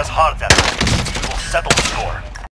us hard that time. We will settle the score.